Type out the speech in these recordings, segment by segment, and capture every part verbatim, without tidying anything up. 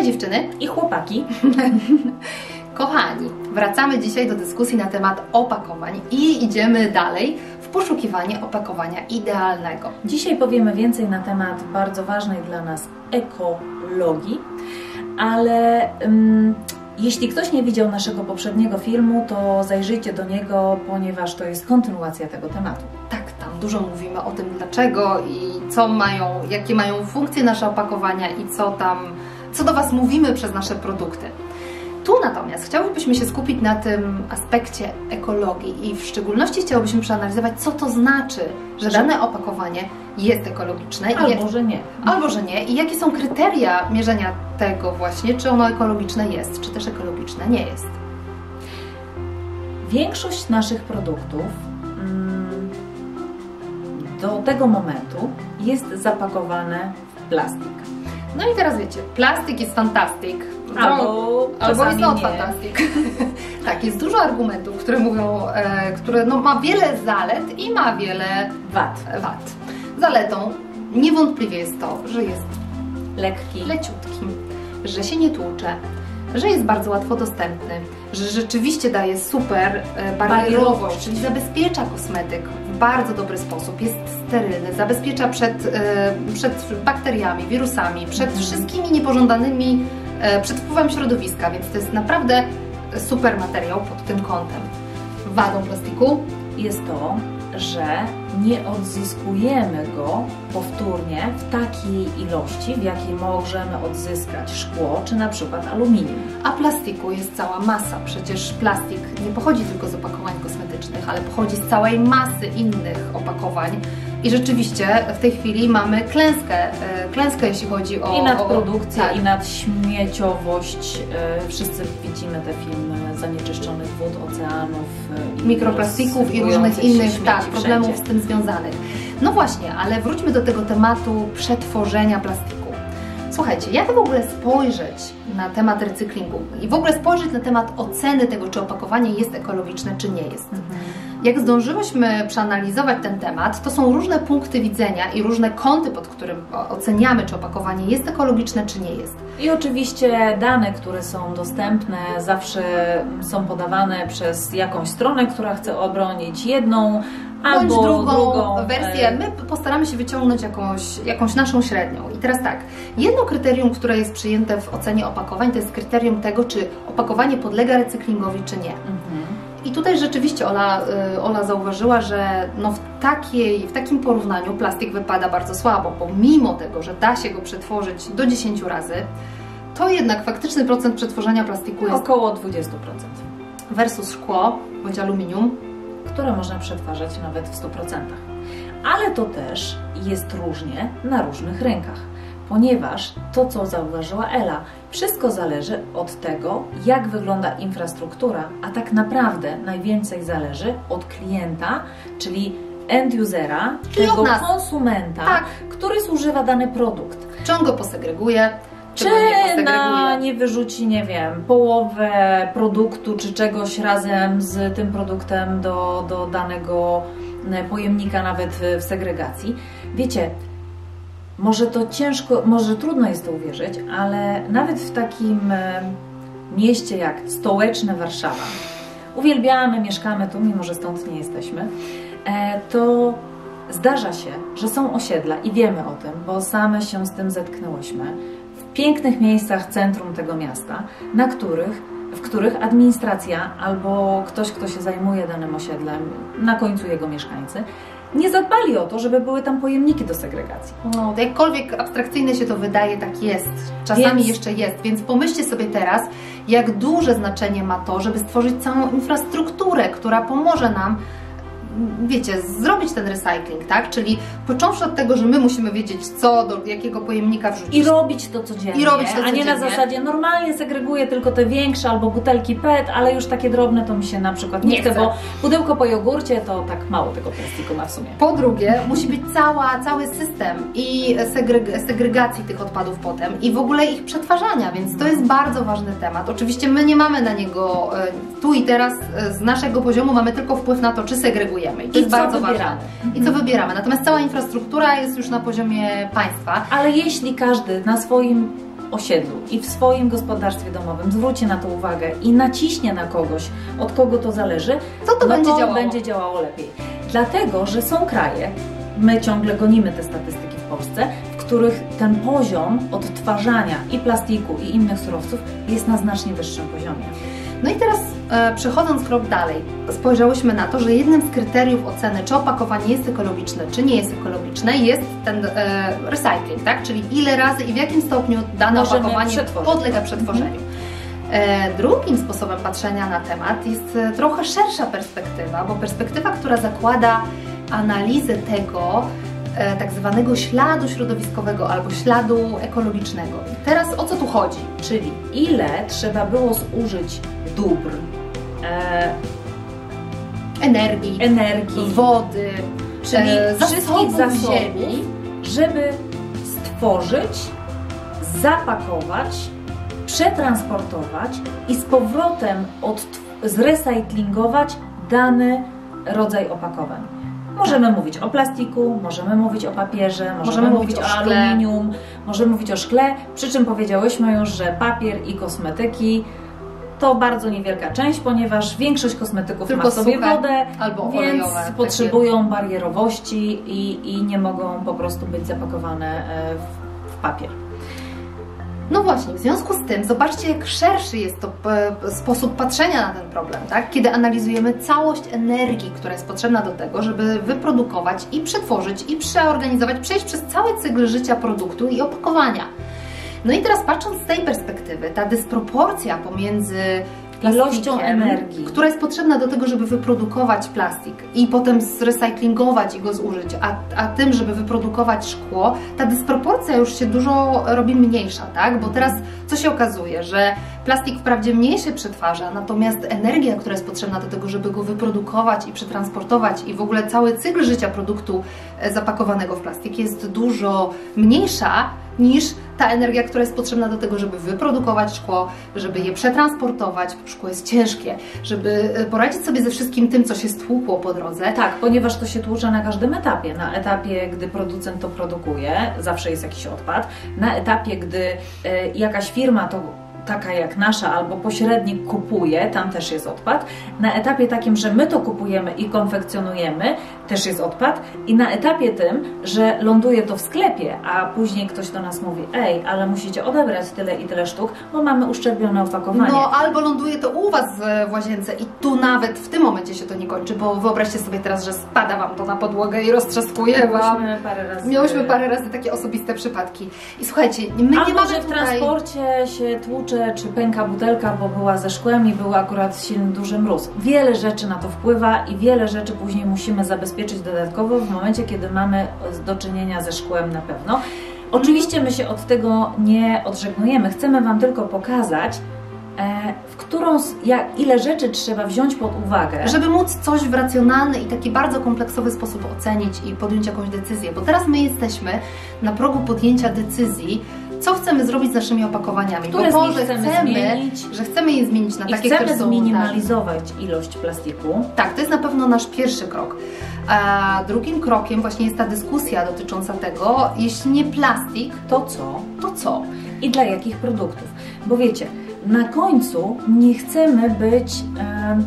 dziewczyny i chłopaki. Kochani, wracamy dzisiaj do dyskusji na temat opakowań i idziemy dalej w poszukiwanie opakowania idealnego. Dzisiaj powiemy więcej na temat bardzo ważnej dla nas ekologii, ale um, jeśli ktoś nie widział naszego poprzedniego filmu, to zajrzyjcie do niego, ponieważ to jest kontynuacja tego tematu. Tak, tam dużo mówimy o tym dlaczego i co mają, jakie mają funkcje nasze opakowania i co tam, co do Was mówimy przez nasze produkty. Tu natomiast chciałybyśmy się skupić na tym aspekcie ekologii i w szczególności chciałybyśmy przeanalizować, co to znaczy, że dane opakowanie jest ekologiczne. Albo, i jak, że nie. Albo, że nie. I jakie są kryteria mierzenia tego właśnie, czy ono ekologiczne jest, czy też ekologiczne nie jest. Większość naszych produktów mm, do tego momentu jest zapakowane w plastik. No i teraz wiecie, plastik jest fantastyk. Albo, albo jest not nie. fantastic. Tak, jest dużo argumentów, które mówią, e, które no, ma wiele zalet i ma wiele wad. wad. Zaletą niewątpliwie jest to, że jest lekki, leciutki, że się nie tłucze, że jest bardzo łatwo dostępny, że rzeczywiście daje super e, barierowość, czyli zabezpiecza kosmetyk w bardzo dobry sposób, jest sterylny, zabezpiecza przed, e, przed bakteriami, wirusami, przed mm. wszystkimi niepożądanymi, e, przed wpływem środowiska, więc to jest naprawdę super materiał pod tym kątem. Wadą plastiku jest to, że nie odzyskujemy go powtórnie w takiej ilości, w jakiej możemy odzyskać szkło czy na przykład aluminium. A plastiku jest cała masa. Przecież plastik nie pochodzi tylko z opakowań kosmetycznych, ale pochodzi z całej masy innych opakowań. I rzeczywiście w tej chwili mamy klęskę, klęskę jeśli chodzi o... I nadprodukcję, tak. i nadśmieciowość. Wszyscy widzimy te filmy zanieczyszczonych wód, oceanów, mikroplastików i różnych innych tak, problemów z tym związanych. No właśnie, ale wróćmy do tego tematu przetworzenia plastiku. Słuchajcie, jak w ogóle spojrzeć na temat recyklingu i w ogóle spojrzeć na temat oceny tego, czy opakowanie jest ekologiczne, czy nie jest. Mhm. Jak zdążyłyśmy przeanalizować ten temat, to są różne punkty widzenia i różne kąty, pod którym oceniamy, czy opakowanie jest ekologiczne, czy nie jest. I oczywiście dane, które są dostępne, zawsze są podawane przez jakąś stronę, która chce obronić jedną bądź albo drugą, drugą wersję. My postaramy się wyciągnąć jakąś, jakąś naszą średnią. I teraz tak, jedno kryterium, które jest przyjęte w ocenie opakowań, to jest kryterium tego, czy opakowanie podlega recyklingowi, czy nie. Mhm. I tutaj rzeczywiście Ola, Ola zauważyła, że no w, takiej, w takim porównaniu plastik wypada bardzo słabo, bo mimo tego, że da się go przetworzyć do dziesięciu razy, to jednak faktyczny procent przetworzenia plastiku jest około dwadzieścia procent versus szkło bądź aluminium, które można przetwarzać nawet w stu procentach. Ale to też jest różnie na różnych rynkach, ponieważ to, co zauważyła Ela, wszystko zależy od tego, jak wygląda infrastruktura, a tak naprawdę najwięcej zależy od klienta, czyli end-usera, czyli tego od nas. konsumenta, tak. który zużywa dany produkt. Czy on go posegreguje, czy, czy nie na nie wyrzuci, nie wiem, połowę produktu czy czegoś razem z tym produktem do, do danego pojemnika, nawet w segregacji. Wiecie, może to ciężko, może trudno jest to uwierzyć, ale nawet w takim mieście jak stołeczne Warszawa, uwielbiamy, mieszkamy tu, mimo że stąd nie jesteśmy, to zdarza się, że są osiedla i wiemy o tym, bo same się z tym zetknęłyśmy, w pięknych miejscach centrum tego miasta, na których, w których administracja albo ktoś, kto się zajmuje danym osiedlem, na końcu jego mieszkańcy, nie zadbali o to, żeby były tam pojemniki do segregacji. No, to jakkolwiek abstrakcyjne się to wydaje, tak jest. Czasami więc... jeszcze jest, więc pomyślcie sobie teraz, jak duże znaczenie ma to, żeby stworzyć całą infrastrukturę, która pomoże nam, wiecie, zrobić ten recycling, tak? Czyli począwszy od tego, że my musimy wiedzieć, co do jakiego pojemnika wrzucić. I robić to codziennie, I robić to codziennie. A nie na zasadzie normalnie segreguję tylko te większe albo butelki P E T, ale już takie drobne to mi się na przykład nie, nie chce, bo pudełko po jogurcie to tak mało tego plastiku ma w sumie. Po drugie, musi być cała, cały system i segreg segregacji tych odpadów potem i w ogóle ich przetwarzania, więc to jest bardzo ważny temat. Oczywiście my nie mamy na niego tu i teraz z naszego poziomu, mamy tylko wpływ na to, czy segregujemy. I to I jest co bardzo wybieramy. ważne. I co wybieramy. Natomiast cała infrastruktura jest już na poziomie państwa. Ale jeśli każdy na swoim osiedlu i w swoim gospodarstwie domowym zwróci na to uwagę i naciśnie na kogoś, od kogo to zależy, to, to, no będzie, to działało. będzie działało lepiej. Dlatego, że są kraje, my ciągle gonimy te statystyki w Polsce, w których ten poziom odtwarzania i plastiku, i innych surowców jest na znacznie wyższym poziomie. No i teraz e, przechodząc krok dalej, spojrzałyśmy na to, że jednym z kryteriów oceny, czy opakowanie jest ekologiczne, czy nie jest ekologiczne, jest ten e, recycling, tak? Czyli ile razy i w jakim stopniu dane Możemy opakowanie przetworzyć. podlega przetworzeniu. E, drugim sposobem patrzenia na temat jest e, trochę szersza perspektywa, bo perspektywa, która zakłada analizę tego, e, tak zwanego śladu środowiskowego albo śladu ekologicznego. I teraz o co tu chodzi? Czyli ile trzeba było zużyć dóbr, e, energii, energii, wody, czyli e, wszystkich zasobów zasobów, ziemi, żeby stworzyć, zapakować, przetransportować i z powrotem od, zrecyklingować dany rodzaj opakowań. Możemy mówić o plastiku, możemy mówić o papierze, możemy, możemy mówić o, o aluminium, możemy mówić o szkle, przy czym powiedziałyśmy już, że papier i kosmetyki to bardzo niewielka część, ponieważ większość kosmetyków tylko ma w sobie wodę, albo więc olejowe, potrzebują takie barierowości i, i nie mogą po prostu być zapakowane w, w papier. No właśnie, w związku z tym zobaczcie, jak szerszy jest to sposób patrzenia na ten problem, tak? Kiedy analizujemy całość energii, która jest potrzebna do tego, żeby wyprodukować i przetworzyć i przeorganizować, przejść przez cały cykl życia produktu i opakowania. No i teraz patrząc z tej perspektywy, ta dysproporcja pomiędzy ilością energii, która jest potrzebna do tego, żeby wyprodukować plastik i potem zrecyklingować i go zużyć, a, a tym, żeby wyprodukować szkło, ta dysproporcja już się dużo robi mniejsza, tak? Bo teraz co się okazuje, że plastik wprawdzie mniej się przetwarza, natomiast energia, która jest potrzebna do tego, żeby go wyprodukować i przetransportować i w ogóle cały cykl życia produktu zapakowanego w plastik jest dużo mniejsza niż ta energia, która jest potrzebna do tego, żeby wyprodukować szkło, żeby je przetransportować, szkło jest ciężkie, żeby poradzić sobie ze wszystkim tym, co się stłukło po drodze. Tak, ponieważ to się tłucze na każdym etapie. Na etapie, gdy producent to produkuje, zawsze jest jakiś odpad. Na etapie, gdy y, jakaś firma to taka jak nasza albo pośrednik kupuje, tam też jest odpad. Na etapie takim, że my to kupujemy i konfekcjonujemy, też jest odpad. I na etapie tym, że ląduje to w sklepie, a później ktoś do nas mówi: ej, ale musicie odebrać tyle i tyle sztuk, bo mamy uszczerbione opakowanie. No albo ląduje to u Was w łazience i tu nawet w tym momencie się to nie kończy, bo wyobraźcie sobie teraz, że spada Wam to na podłogę i roztrzaskuje Wam. Miałyśmy parę razy, Miałyśmy parę razy takie osobiste przypadki. I słuchajcie, my albo nie mamy że w tutaj... transporcie się tłucze, czy pęka butelka, bo była ze szkłem i był akurat silny, duży mróz. Wiele rzeczy na to wpływa i wiele rzeczy później musimy zabezpieczyć dodatkowo w momencie, kiedy mamy do czynienia ze szkłem na pewno. Oczywiście my się od tego nie odżegnujemy. Chcemy Wam tylko pokazać, w którą, jak, ile rzeczy trzeba wziąć pod uwagę, żeby móc coś w racjonalny i taki bardzo kompleksowy sposób ocenić i podjąć jakąś decyzję. Bo teraz my jesteśmy na progu podjęcia decyzji, co chcemy zrobić z naszymi opakowaniami. Które bo z nich chcemy chcemy, zmienić, że chcemy je zmienić na i takie, chcemy które są... zminimalizować ilość plastiku. Tak, to jest na pewno nasz pierwszy krok. A drugim krokiem właśnie jest ta dyskusja dotycząca tego, jeśli nie plastik, to co? To co? I dla jakich produktów? Bo wiecie, na końcu nie chcemy być e,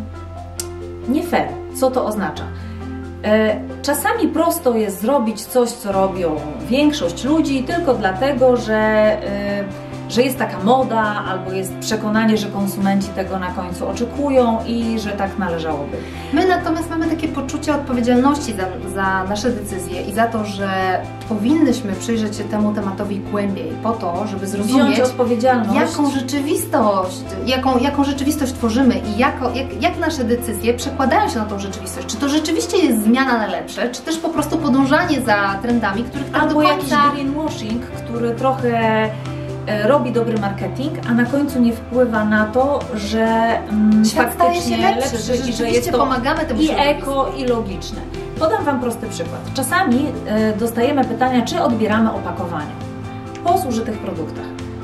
nie fair. Co to oznacza? E, czasami prosto jest zrobić coś, co robią większość ludzi, tylko dlatego, że, e, że jest taka moda, albo jest przekonanie, że konsumenci tego na końcu oczekują i że tak należałoby. My natomiast mamy takie poczucie odpowiedzialności za, za nasze decyzje i za to, że powinnyśmy przyjrzeć się temu tematowi głębiej po to, żeby zrozumieć, odpowiedzialność, jaką rzeczywistość, jaką, jaką rzeczywistość tworzymy i jako, jak, jak nasze decyzje przekładają się na tą rzeczywistość. Czy to rzeczywiście jest zmiana na lepsze, czy też po prostu podążanie za trendami, których tak albo do końca... jakiś greenwashing, który trochę robi dobry marketing, a na końcu nie wpływa na to, że mm, świat staje się lepszy, że, że, że jest to pomagamy temu i eko, i logiczne. Podam Wam prosty przykład. Czasami y, dostajemy pytania, czy odbieramy opakowania po zużytych produktach.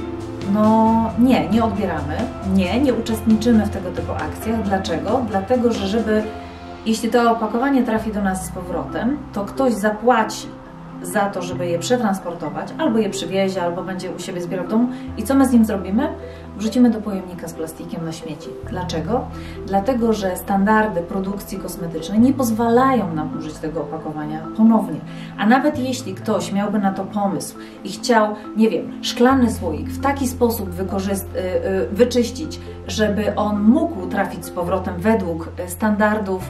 No nie, nie odbieramy, nie, nie uczestniczymy w tego typu akcjach. Dlaczego? Dlatego, że żeby, jeśli to opakowanie trafi do nas z powrotem, to ktoś zapłaci za to, żeby je przetransportować, albo je przywiezie, albo będzie u siebie zbierał w domu. I co my z nim zrobimy? Wrzucimy do pojemnika z plastikiem na śmieci. Dlaczego? Dlatego, że standardy produkcji kosmetycznej nie pozwalają nam użyć tego opakowania ponownie. A nawet jeśli ktoś miałby na to pomysł i chciał, nie wiem, szklany słoik w taki sposób wyczyścić, żeby on mógł trafić z powrotem według standardów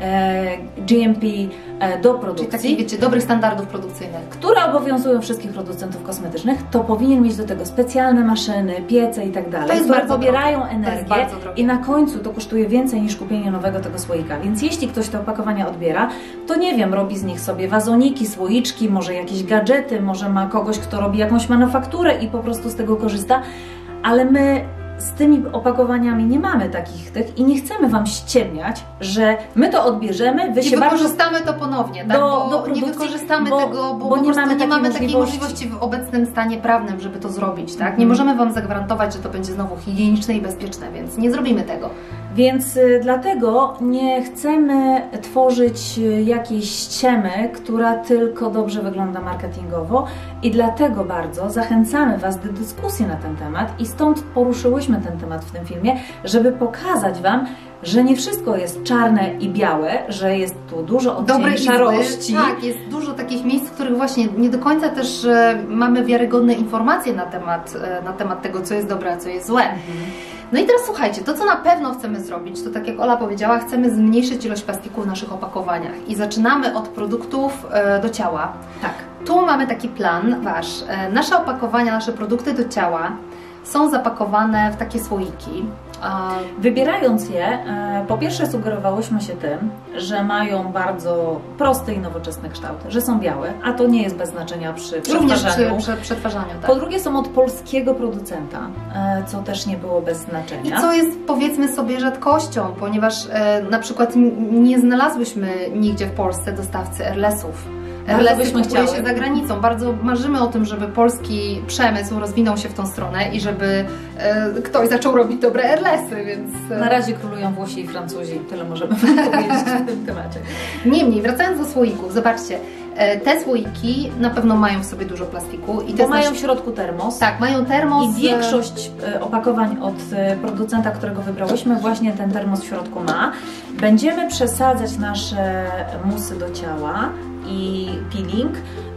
G M P do produkcji, czyli takich, wiecie, dobrych standardów produkcyjnych, które obowiązują wszystkich producentów kosmetycznych, to powinien mieć do tego specjalne maszyny, piece i tak dalej, które pobierają energię i na końcu to kosztuje więcej niż kupienie nowego tego słoika. Więc jeśli ktoś te opakowania odbiera, to nie wiem, robi z nich sobie wazoniki, słoiczki, może jakieś gadżety, może ma kogoś, kto robi jakąś manufakturę i po prostu z tego korzysta, ale my z tymi opakowaniami nie mamy takich tych i nie chcemy Wam ściemniać, że my to odbierzemy, wy I się wykorzystamy bardzo to ponownie, tak? do, bo do produkcji, nie wykorzystamy bo, tego, bo, bo po nie mamy, nie mamy takiej takiej możliwości w obecnym stanie prawnym, żeby to zrobić, tak? Nie mm. możemy Wam zagwarantować, że to będzie znowu higieniczne i bezpieczne, więc nie zrobimy tego. Więc y, dlatego nie chcemy tworzyć y, jakiejś ściemy, która tylko dobrze wygląda marketingowo i dlatego bardzo zachęcamy Was do dyskusji na ten temat i stąd poruszyłyśmy ten temat w tym filmie, żeby pokazać Wam, że nie wszystko jest czarne i białe, że jest tu dużo odcieni szarości. Tak, jest dużo takich miejsc, w których właśnie nie do końca też e, mamy wiarygodne informacje na temat, e, na temat tego, co jest dobre, a co jest złe. Mhm. No i teraz słuchajcie, to co na pewno chcemy zrobić, to tak jak Ola powiedziała, chcemy zmniejszyć ilość plastiku w naszych opakowaniach i zaczynamy od produktów e, do ciała. Tak. Tu mamy taki plan Wasz. E, nasze opakowania, nasze produkty do ciała są zapakowane w takie słoiki. Wybierając je, po pierwsze sugerowałyśmy się tym, że mają bardzo prosty i nowoczesny kształt, że są białe, a to nie jest bez znaczenia przy przetwarzaniu. Przy, przy przetwarzaniu, tak. Po drugie są od polskiego producenta, co też nie było bez znaczenia. I co jest, powiedzmy sobie, rzadkością, ponieważ na przykład nie znalazłyśmy nigdzie w Polsce dostawcy Airlessów. Airlessy kupuje się za granicą. Bardzo marzymy o tym, żeby polski przemysł rozwinął się w tą stronę i żeby e, ktoś zaczął robić dobre Airlessy, więc... E... Na razie królują Włosi i Francuzi, tyle możemy powiedzieć w tym temacie. Niemniej, wracając do słoików, zobaczcie, e, te słoiki na pewno mają w sobie dużo plastiku. I Bo to mają nasz... w środku termos. Tak, mają termos. I większość e, opakowań od e, producenta, którego wybrałyśmy, właśnie ten termos w środku ma. Będziemy przesadzać nasze musy do ciała i peeling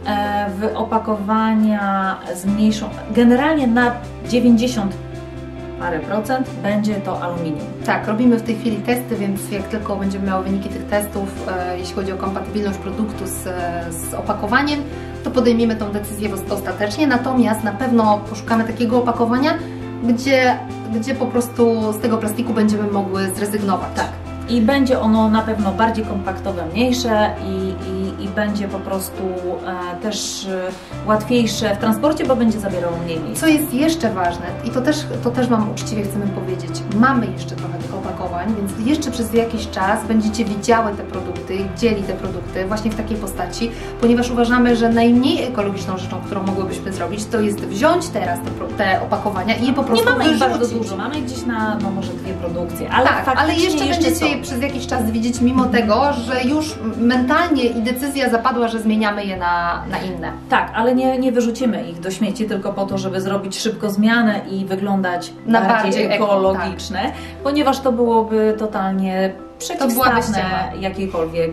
w opakowania z mniejszą, generalnie na dziewięćdziesiąt parę procent będzie to aluminium. Tak, robimy w tej chwili testy, więc jak tylko będziemy miały wyniki tych testów, e, jeśli chodzi o kompatybilność produktu z, z opakowaniem, to podejmiemy tą decyzję ostatecznie, natomiast na pewno poszukamy takiego opakowania, gdzie, gdzie po prostu z tego plastiku będziemy mogły zrezygnować. Tak. I będzie ono na pewno bardziej kompaktowe, mniejsze i, i, i będzie po prostu e, też e, łatwiejsze w transporcie, bo będzie zabierało mniej miejsca. Co jest jeszcze ważne i to też, to też Wam uczciwie chcemy powiedzieć, mamy jeszcze trochę tych opakowań, więc jeszcze przez jakiś czas będziecie widziały te produkty, dzieli te produkty właśnie w takiej postaci, ponieważ uważamy, że najmniej ekologiczną rzeczą, którą mogłybyśmy zrobić, to jest wziąć teraz te, te opakowania i je po prostu nie mamy ich wyrzucić. bardzo dużo, mamy gdzieś na no może dwie produkcje, ale tak, ale jeszcze, jeszcze będziecie je przez jakiś czas widzieć, mimo tego, że już mentalnie i decyzja zapadła, że zmieniamy je na, na inne. Tak, ale nie, nie wyrzucimy ich do śmieci tylko po to, żeby zrobić szybko zmianę i wyglądać na bardziej, bardziej ekologiczne, eko, tak. Ponieważ to byłoby totalnie przeciwstawne jakiejkolwiek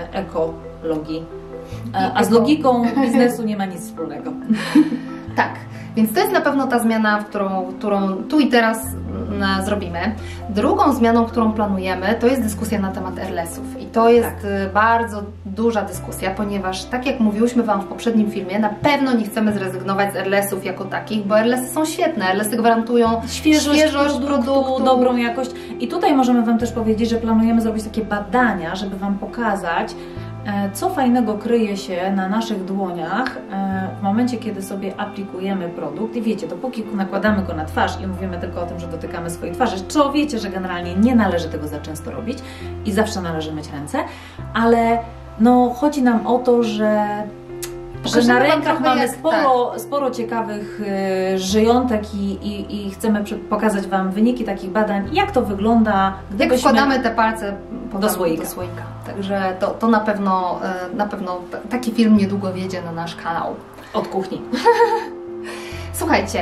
ekologii. A z logiką biznesu nie ma nic wspólnego. Tak. Więc to jest na pewno ta zmiana, w którą, którą tu i teraz na, zrobimy. Drugą zmianą, którą planujemy, to jest dyskusja na temat Airlessów. I to jest tak. bardzo duża dyskusja, ponieważ tak jak mówiłyśmy Wam w poprzednim filmie, na pewno nie chcemy zrezygnować z Airlessów jako takich, bo Airlessy są świetne. Airlessy gwarantują świeżość, świeżość produktu, produktu, dobrą jakość. I tutaj możemy Wam też powiedzieć, że planujemy zrobić takie badania, żeby Wam pokazać, co fajnego kryje się na naszych dłoniach w momencie, kiedy sobie aplikujemy produkt i wiecie, dopóki nakładamy go na twarz i mówimy tylko o tym, że dotykamy swojej twarzy, co wiecie, że generalnie nie należy tego za często robić i zawsze należy myć ręce, ale no chodzi nam o to, że że na rękach mamy jak, sporo, tak. sporo ciekawych y, żyjątek i, i, i chcemy pokazać Wam wyniki takich badań, jak to wygląda, gdybyśmy... Jak wkładamy te palce do słoika. do słoika. Także to, to na pewno, na pewno taki film niedługo wjedzie na nasz kanał. Od kuchni. Słuchajcie,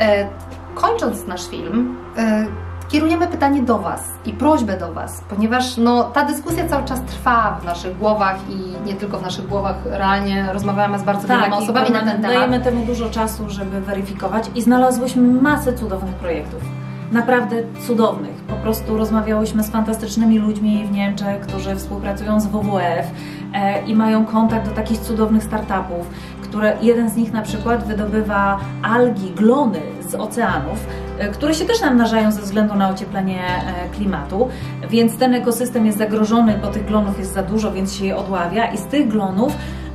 kończąc nasz film, kierujemy pytanie do Was i prośbę do Was, ponieważ no, ta dyskusja cały czas trwa w naszych głowach i nie tylko w naszych głowach, realnie rozmawiamy z bardzo tak, wieloma osobami na ten temat. Dajemy temu dużo czasu, żeby weryfikować i znalazłyśmy masę cudownych projektów. Naprawdę cudownych. Po prostu rozmawiałyśmy z fantastycznymi ludźmi w Niemczech, którzy współpracują z W W F e, i mają kontakt do takich cudownych startupów, które jeden z nich na przykład wydobywa algi, glony z oceanów, e, które się też namnażają ze względu na ocieplenie e, klimatu, więc ten ekosystem jest zagrożony, bo tych glonów jest za dużo, więc się je odławia i z tych glonów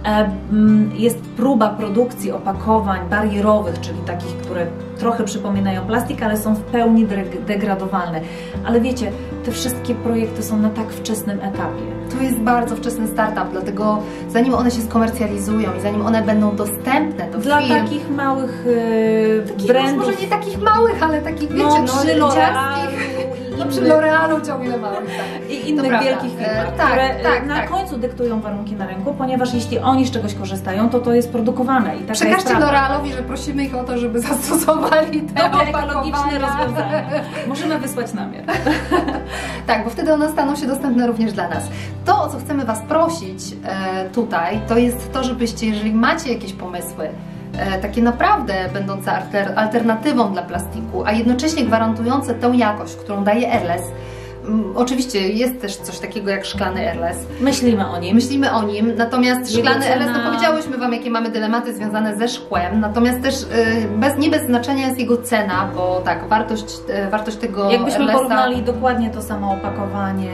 jest próba produkcji opakowań barierowych, czyli takich, które trochę przypominają plastik, ale są w pełni degradowalne. Ale wiecie, te wszystkie projekty są na tak wczesnym etapie. To jest bardzo wczesny startup, dlatego zanim one się skomercjalizują i zanim one będą dostępne do Dla firm, takich małych yy, takich, brandów, może nie takich małych, ale takich, wiecie, no, no, przy L'Orealu, no, przy L'Orealu ciągle małych, tak. I innych wielkich firmach, e, tak, które tak, na tak. końcu dyktują warunki na rynku, ponieważ jeśli oni z czegoś korzystają, to to jest produkowane. I taka Przekażcie jest L'Orealowi, że prosimy ich o to, żeby zastosowali te dobre ekologiczne rozwiązania. Możemy wysłać namiar. Tak, bo wtedy one staną się dostępne również dla nas. To, o co chcemy Was prosić e, tutaj, to jest to, żebyście, jeżeli macie jakieś pomysły, e, takie naprawdę będące alter, alternatywą dla plastiku, a jednocześnie gwarantujące tą jakość, którą daje Airless. Um, oczywiście jest też coś takiego jak szklany Airless. Myślimy o nim. Myślimy o nim, natomiast Jego szklany cena... Airless, no powiedziałyśmy Wam, jakie mamy dylematy związane ze szkłem, natomiast też y, bez, nie bez znaczenia jest jego cena, bo tak, wartość, y, wartość tego Jakbyśmy Airlessa... porównali dokładnie to samo opakowanie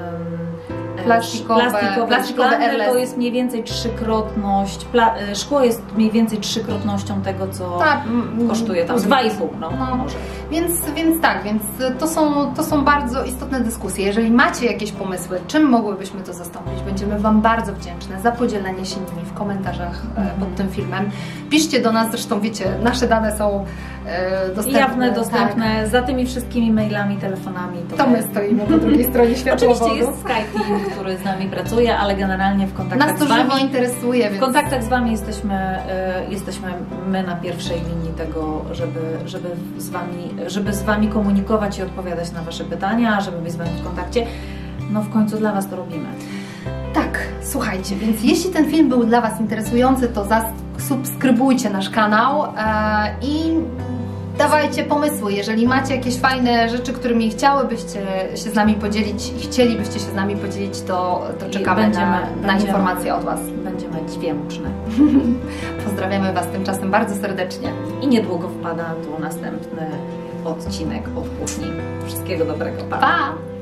plastikowe, plastikowe, plastikowe szklane, Airless. to jest mniej więcej trzykrotność, pla, szkło jest mniej więcej trzykrotnością tego, co tak, kosztuje tam, dwa i pół, no, no może. Więc, więc tak, więc to są, to są bardzo istotne dyskusje. Jeżeli macie jakieś pomysły, czym mogłybyśmy to zastąpić, będziemy Wam bardzo wdzięczne za podzielenie się nimi w komentarzach mm. pod tym filmem. Piszcie do nas, zresztą wiecie, nasze dane są e, dostępne. Jawne, dostępne, tak. Za tymi wszystkimi mailami, telefonami. To, to my stoimy po drugiej stronie światłowodu. Oczywiście jest Skype team, który z nami pracuje, ale generalnie w kontaktach nas to z Wami żywo interesuje. Więc... W kontaktach z Wami jesteśmy, y, jesteśmy my na pierwszej linii tego, żeby, żeby, z wami, żeby z Wami komunikować i odpowiadać na Wasze pytania, żeby być z Wami w kontakcie. No w końcu dla Was to robimy. Tak, słuchajcie, więc jeśli ten film był dla Was interesujący, to zasubskrybujcie nasz kanał e, i dawajcie pomysły. Jeżeli macie jakieś fajne rzeczy, którymi chciałybyście się z nami podzielić i chcielibyście się z nami podzielić, to, to czekamy będziemy, na, na będziemy, informacje od Was. Będziemy dźwięczne. Pozdrawiamy Was tymczasem bardzo serdecznie. I niedługo wpada tu następny odcinek od kuchni. Wszystkiego dobrego. Pa! Pa!